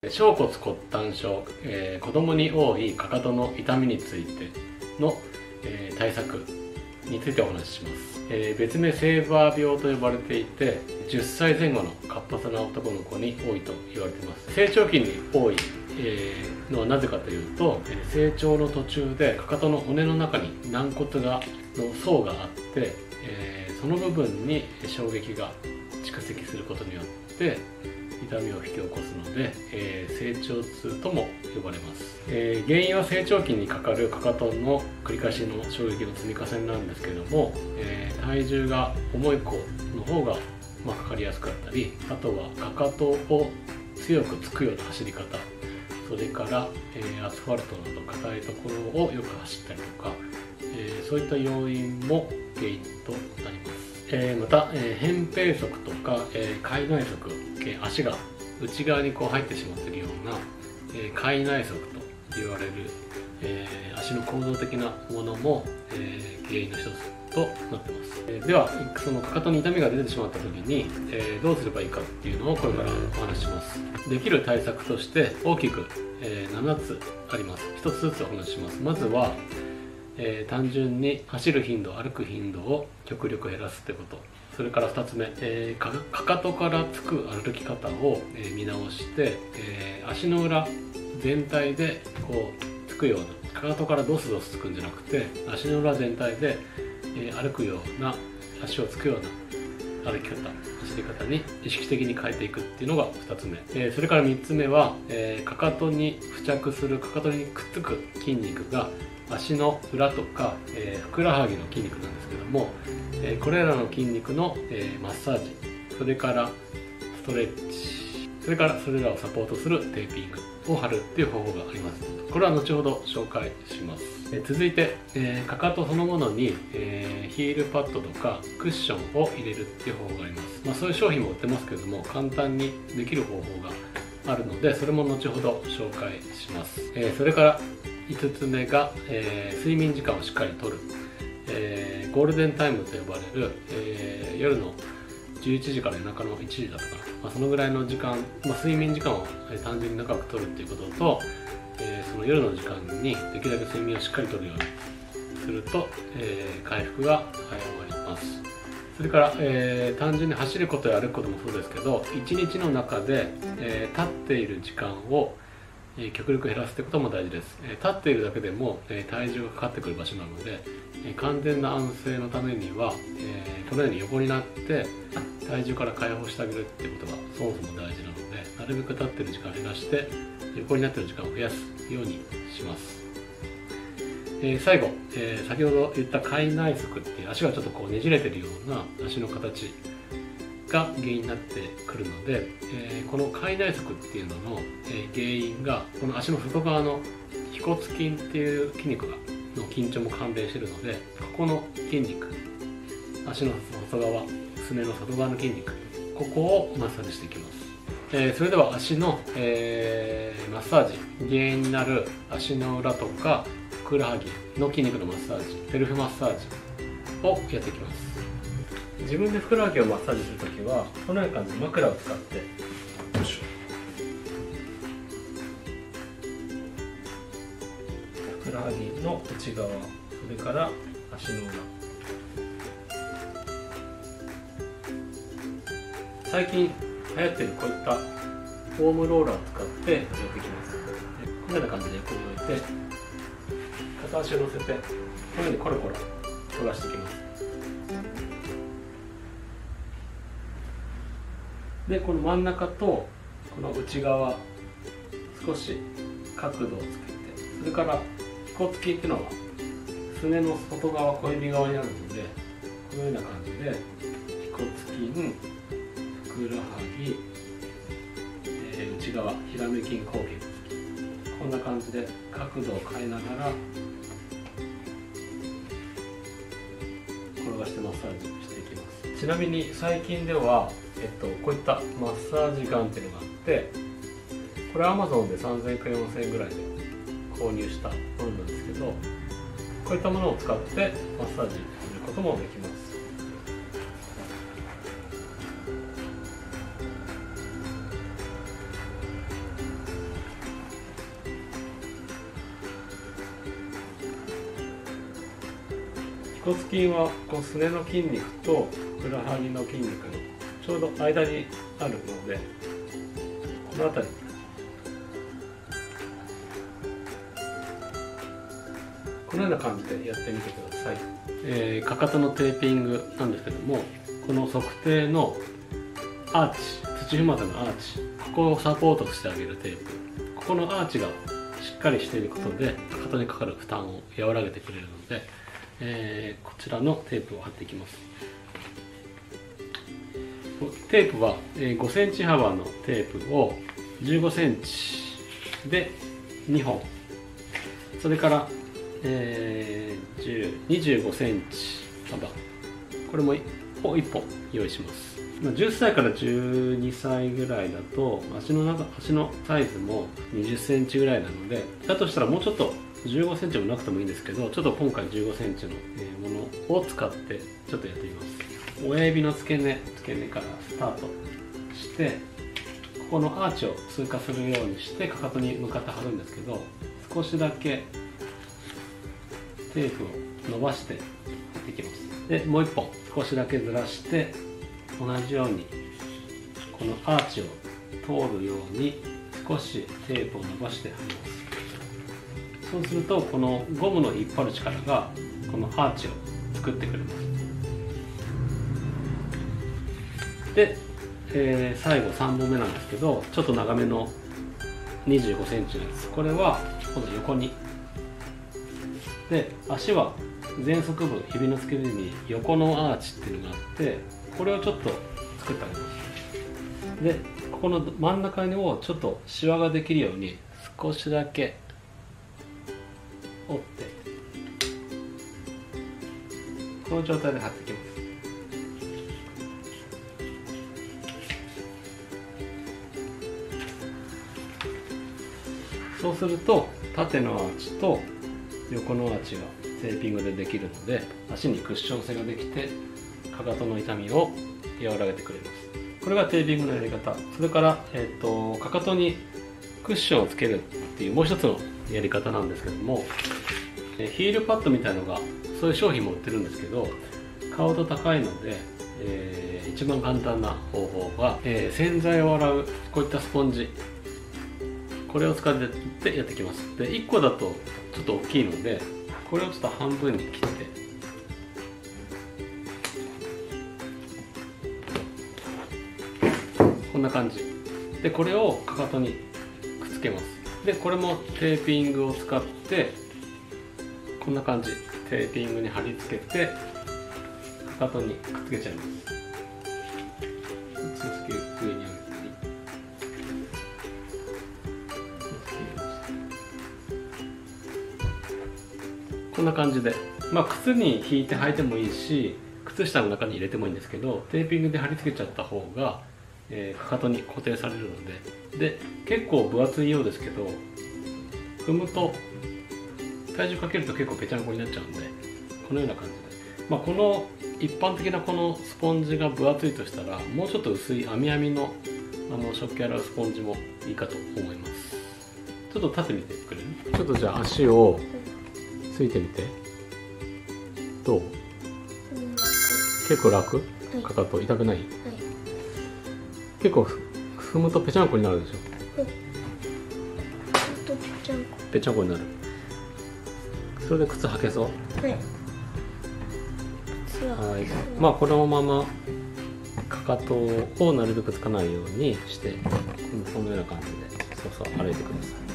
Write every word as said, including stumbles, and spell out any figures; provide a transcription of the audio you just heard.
小骨骨端症、えー、子供に多いかかとの痛みについての、えー、対策についてお話しします。えー、別名セーバー病と呼ばれていて、じゅっさいぜん後の活発な男の子に多いと言われています。成長期に多い、えー、のはなぜかというと、成長の途中でかかとの骨の中に軟骨がの層があって、えー、その部分に衝撃が蓄積することによって痛みを引き起こすので、えー、成長痛とも呼ばれます。えー、原因は成長期にかかるかかとの繰り返しの衝撃の積み重ねなんですけれども、えー、体重が重い子の方が、まあ、かかりやすかったり、あとはかかとを強くつくような走り方、それから、えー、アスファルトなど硬いところをよく走ったりとか、えー、そういった要因も原因となります。えー、また、えー、扁平足とか、えー、界内足、えー、足が内側にこう入ってしまっているような、えー、界内足と言われる、えー、足の構造的なものも、えー、原因の一つとなっています。えー、ではそのかかとに痛みが出てしまった時に、えー、どうすればいいかっていうのをこれからお話しします。できる対策として大きく、えー、ななつあります。ひとつずつお話しします。まずはえー、単純に走る頻度、歩く頻度を極力減らすということ。それからふたつめ、えー、か, かかとからつく歩き方を、えー、見直して、えー、足の裏全体でこうつくような、かかとからドスドスつくんじゃなくて、足の裏全体で、えー、歩くような、足をつくような歩き方、走り方に意識的に変えていくっていうのがふたつめ。えー、それからみっつめは、えー、かかとに付着する、かかとにくっつく筋肉が足の裏とか、えー、ふくらはぎの筋肉なんですけども、えー、これらの筋肉の、えー、マッサージ、それからストレッチ、それからそれらをサポートするテーピングを貼るっていう方法があります。これは後ほど紹介します。えー、続いて、えー、かかとそのものに、えー、ヒールパッドとかクッションを入れるっていう方法があります。まあ、そういう商品も売ってますけれども、簡単にできる方法があるので、それも後ほど紹介します。えー、それからいつつめが、えー、睡眠時間をしっかりとる、えー、ゴールデンタイムと呼ばれる、えー、夜のじゅういちじから夜中のいちじだとか、まあ、そのぐらいの時間、まあ、睡眠時間を単純に長くとるっていうことと、えー、その夜の時間にできるだけ睡眠をしっかりとるようにすると、えー、回復が早まります。それから、えー、単純に走ることや歩くこともそうですけど、いちにちの中で、えー、立っている時間を極力減らすということも大事です。立っているだけでも体重がかかってくる場所なので、完全な安静のためにはこのように横になって体重から解放してあげるっていうことがそもそも大事なので、なるべく立っている時間を減らして横になっている時間を増やすようにします。えー、最後、えー、先ほど言った界内足っていう足がちょっとこうねじれてるような足の形が原因になってくるので、えー、この界内足っていうのの、えー、原因がこの足の外側の腓骨筋っていう筋肉がの緊張も関連しているので、ここの筋肉、足の外側、すねの外側の筋肉、ここをマッサージしていきます。えー、それでは足の、えー、マッサージ、原因になる足の裏とかふくらはぎの筋肉のマッサージ、セルフマッサージをやっていきます。自分でふくらはぎをマッサージするときはこのような感じで枕を使って、よいしょ、ふくらはぎの内側、それから足の裏、最近流行っているこういったフォームローラーを使ってやっていきます。このような感じで横に置いて片足を乗せてこのようにコロコロ転がしていきます。で、この真ん中とこの内側少し角度をつけて、それから腓骨筋っていうのはすねの外側、小指側にあるので、このような感じで腓骨筋、ふくらはぎ、えー、内側ヒラメ筋、後頸筋、こんな感じで角度を変えながら転がしてマッサージしていきます。ちなみに最近ではえっと、こういったマッサージガンっていうのがあって、これは アマゾン でさんぜんえんかよんせんえんぐらいで購入したものなんですけど、こういったものを使ってマッサージすることもできます。 骨筋はこうすねの筋肉とふくらはぎの筋肉のちょうど間にあるので、この辺りこのような感じでやってみてください。えー、かかとのテーピングなんですけども、この測定のアーチ、土踏まずのアーチ、ここをサポートしてあげるテープ、ここのアーチがしっかりしていることでかかとにかかる負担を和らげてくれるので、えー、こちらのテープを貼っていきます。テープはごセンチ幅のテープをじゅうごセンチでにほん、それから、えー、にじゅうごセンチ幅、これもいっぽんいっぽん用意します。じゅっさいからじゅうにさいぐらいだと足の長足のサイズもにじゅっセンチぐらいなので、だとしたらもうちょっとじゅうごセンチもなくてもいいんですけど、ちょっと今回じゅうごセンチのものを使ってちょっとやってみます。親指の付け根付け根からスタートして、ここのアーチを通過するようにしてかかとに向かって貼るんですけど、少しだけテープを伸ばして貼っていきます。でもういっぽん少しだけずらして同じようにこのアーチを通るように少しテープを伸ばして貼ります。そうするとこのゴムの引っ張る力がこのアーチを作ってくれます。で、えー、最後さんぼんめなんですけど、ちょっと長めのにじゅうごセンチのやつ、これは今度横に、で足は前足部指の付け根に横のアーチっていうのがあって、これをちょっと作ってあげます。でここの真ん中にをちょっとシワができるように少しだけ折って、この状態で貼っていきます。そうすると縦のアーチと横のアーチがテーピングでできるので、足にクッション性ができてかかとの痛みを和らげてくれます。これがテーピングのやり方。それから、えー、とかかとにクッションをつけるっていうもう一つのやり方なんですけども、ヒールパッドみたいのがそういう商品も売ってるんですけど、買うと高いので、えー、一番簡単な方法が、えー、洗剤を洗うこういったスポンジ、これを使ってやっていきます。でいっこだとちょっと大きいので、これをちょっと半分に切って、こんな感じでこれをかかとにくっつけます。でこれもテーピングを使ってこんな感じ、テーピングに貼り付けてかかとにくっつけちゃいます。上に上げたり、こんな感じで、まあ靴に引いて履いてもいいし、靴下の中に入れてもいいんですけど、テーピングで貼り付けちゃった方が、えー、かかとに固定されるので、で結構分厚いようですけど、踏むと体重かけると結構ぺちゃんこになっちゃうんで、このような感じで、まあ、この一般的なこのスポンジが分厚いとしたら、もうちょっと薄い網網のあの食器洗うスポンジもいいかと思います。ちょっと立ってみてくれる？ちょっとじゃあ足をついてみて。どう？結構楽？かかと痛くない？はい、結構踏むとぺちゃんこになるでしょ？はい、ぺちゃんこになる。それで靴履けそう？はい。はい。まあこのままかかとをなるべくつかないようにして、このような感じでそうそう歩いてください。